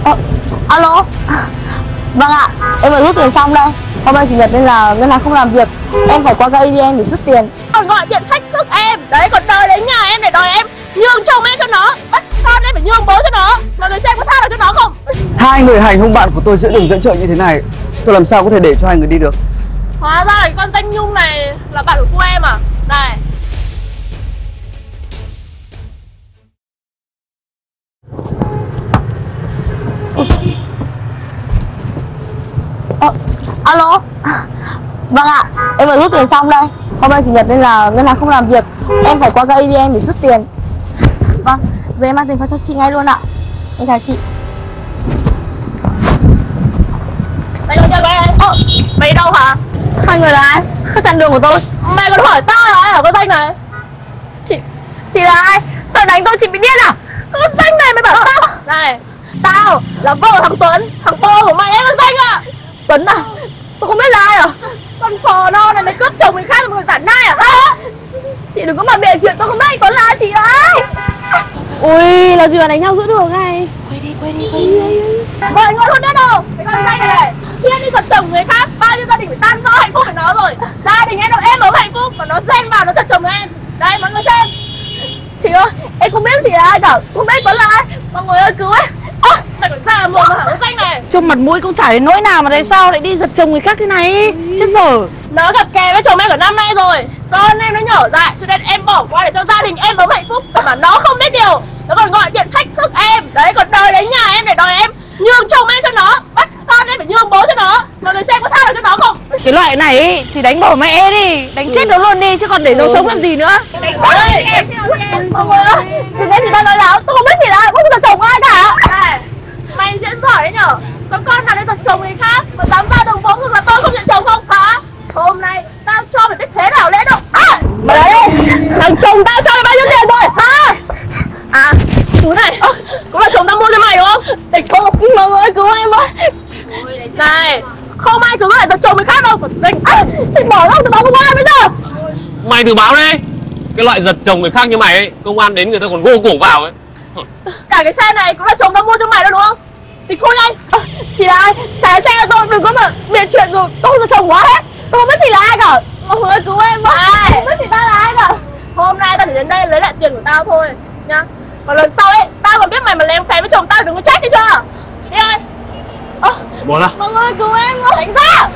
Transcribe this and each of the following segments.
Alo. Vâng ạ, em vừa rút tiền xong đây. Hôm nay chủ nhật nên là ngân hàng không làm việc. Em phải qua cây ATM để rút tiền. Còn gọi điện thách thức em. Đấy, còn đòi đến nhà em để đòi em nhường chồng em cho nó, bắt con em phải nhường bố cho nó. Mọi người xem có tha được cho nó không? Hai người hành hung bạn của tôi giữa đường dẫn chợ như thế này, tôi làm sao có thể để cho hai người đi được? Hóa ra là cái con Danh Nhung này là bạn của cô em à? Này. Alo. Vâng ạ, em vừa rút tiền xong đây. Hôm nay chủ nhật nên là ngân hàng không làm việc. Em phải qua cây ATM để rút tiền. Vâng, giờ em mang tiền phát cho chị ngay luôn ạ. Em chào chị. Mày còn chơi với em? Mày đâu hả? Hai người là ai? Khách chặn đường của tôi. Mày còn hỏi tao là ai hả con Danh này? Chị là ai? Sao đánh tôi, chị bị điên à? Con Danh này mày bảo tao. Này, tao là vợ thằng Tuấn, thằng Tô của mày em là Danh à? Tuấn à? Tôi không biết là ai à? Con phò no này mày cướp chồng người khác rồi mày giả nai à? Hả? Chị đừng có mà bịa chuyện, tôi không biết anh Tuấn là ai, chị là ai? Ui, là gì mà đánh nhau giữa đường này? Quay đi. Mày ngon hơn nữa đâu. Cái con Danh này chuyên đi giật chồng người khác, bao nhiêu gia đình phải tan vỡ hạnh phúc của nó rồi. Gia đình em ấm hạnh phúc, mà nó xen vào nó giật chồng em. Đây mọi người xem. Chị ơi, em không biết chị là ai cả, không biết Tuấn là ai. Mọi người ơi cứu em. Mày còn ra mồm mà hả con Danh này? Trông mặt mũi cũng chả đến nỗi nào mà tại sao lại đi giật chồng người khác thế này? Chết rồi. Nó gặp kè với chồng em ở năm nay rồi. Con em nó nhỏ dại cho nên em bỏ qua để cho gia đình em ấm hạnh phúc. Mà nó không biết điều. Nó còn gọi điện thách thức em. Đấy, còn đòi đến nhà em để đòi em nhường chồng em cho nó, bắt con em phải nhường bố cho nó. Mọi người xem có tha được cho nó không? Cái loại này ý, thì đánh bỏ mẹ đi, đánh chết nó luôn đi chứ còn để nó sống làm gì nữa. Đánh chết em. Mọi người ơi, thì nghe chị ta nói láo, tôi không biết chị là ai, không biết là chồng ai cả. Này, mày diễn giỏi đấy nhở? Có con nào đấy giật chồng người khác mà dám ra đồng phố hoặc là tôi không nhận chồng không hả? Hôm nay tao cho mày biết thế nào lẽ đâu. Mà đấy, Thằng chồng tao cho mày bao nhiêu tiền rồi hả? Túi này cũng là chồng tao mua cho mày đúng không? Để cô mọi người cứu em ơi. Này, không ai cứu lại giật chồng người khác đâu. Còn Danh chị bỏ đâu, tôi báo công an bây giờ. Mày thử báo đi. Cái loại giật chồng người khác như mày ấy, công an đến người ta còn gô cổ vào ấy. Cả cái xe này cũng là chồng tao mua cho mày đâu đúng không? Thì khui nhanh. chị là ai? Trả xe cho tôi, đừng có mà bịa chuyện rồi, tôi không là chồng quá hết. Tôi không biết chị là ai cả. Mọi người ơi, cứu em với. Không biết chị ta là ai cả. Hôm nay tao chỉ đến đây lấy lại tiền của tao thôi nhá. Còn lần sau ấy, tao còn biết mày mà lén phén với chồng tao đừng có trách đi chưa? Đi ơi. Bỏ ra. Mọi người ơi, cứu em với. Đánh ra.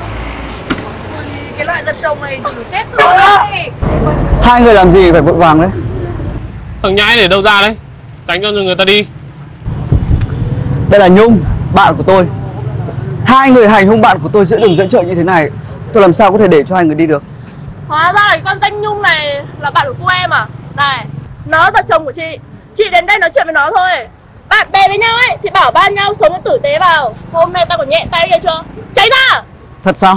Cái loại giật chồng này chỉ chết thôi. Hai người làm gì phải vội vàng đấy? Thằng nhãi để đâu ra đấy? Tránh cho người ta đi. Đây là Nhung, bạn của tôi. Hai người hành hung bạn của tôi giữa đường dẫn chợ như thế này, tôi làm sao có thể để cho hai người đi được? Hóa ra là cái con Danh Nhung này là bạn của cô em à? Này, nó là chồng của chị. Chị đến đây nói chuyện với nó thôi. Bạn bè với nhau ấy thì bảo ban nhau sống tử tế vào. Hôm nay tao còn nhẹ tay kia chưa? Cháy ra. Thật sao?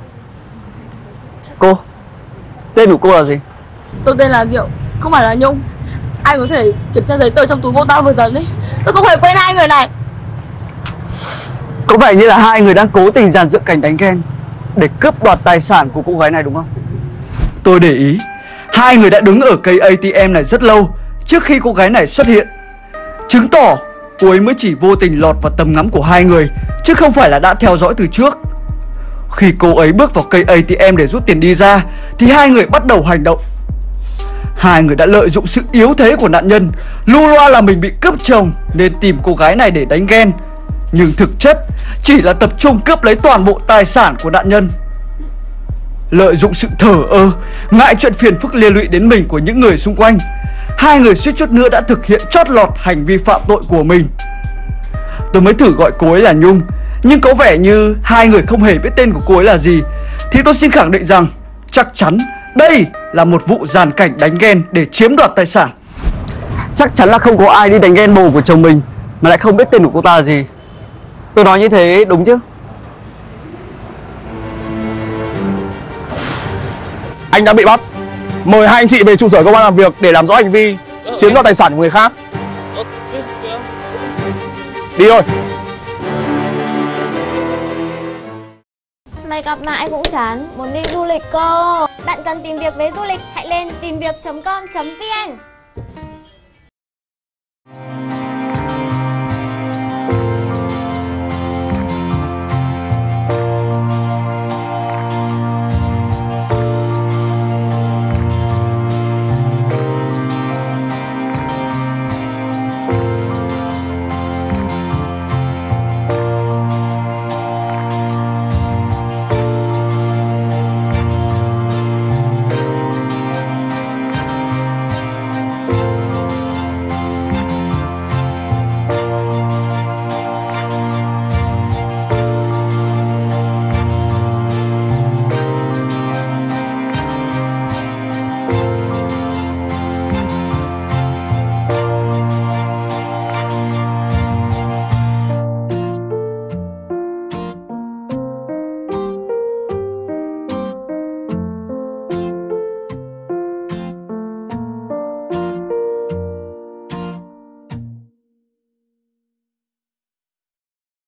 Cô, tên của cô là gì? Tôi tên là Diệu, không phải là Nhung. Anh có thể kiểm tra giấy tờ trong túi cô ta vừa dần đi. Tôi không hề quen hai người này. Có vẻ như là hai người đang cố tình dàn dựng cảnh đánh ghen để cướp đoạt tài sản của cô gái này đúng không? Tôi để ý, hai người đã đứng ở cây ATM này rất lâu trước khi cô gái này xuất hiện, chứng tỏ cô ấy mới chỉ vô tình lọt vào tầm ngắm của hai người chứ không phải là đã theo dõi từ trước. Khi cô ấy bước vào cây ATM để rút tiền đi ra thì hai người bắt đầu hành động. Hai người đã lợi dụng sự yếu thế của nạn nhân, lu loa là mình bị cướp chồng nên tìm cô gái này để đánh ghen, nhưng thực chất chỉ là tập trung cướp lấy toàn bộ tài sản của nạn nhân. Lợi dụng sự thờ ơ, ngại chuyện phiền phức liên lụy đến mình của những người xung quanh, hai người suýt chút nữa đã thực hiện chót lọt hành vi phạm tội của mình. Tôi mới thử gọi cô ấy là Nhung, nhưng có vẻ như hai người không hề biết tên của cô ấy là gì, thì tôi xin khẳng định rằng chắc chắn đây là một vụ dàn cảnh đánh ghen để chiếm đoạt tài sản. Chắc chắn là không có ai đi đánh ghen bồ của chồng mình mà lại không biết tên của cô ta là gì. Tôi nói như thế đúng chứ? Anh đã bị bắt. Mời hai anh chị về trụ sở công an làm việc để làm rõ hành vi chiếm đoạt tài sản của người khác. Đi thôi. Mày gặp mãi cũng chán, muốn đi du lịch cơ. Bạn cần tìm việc với du lịch, hãy lên tìm việc.com.vn.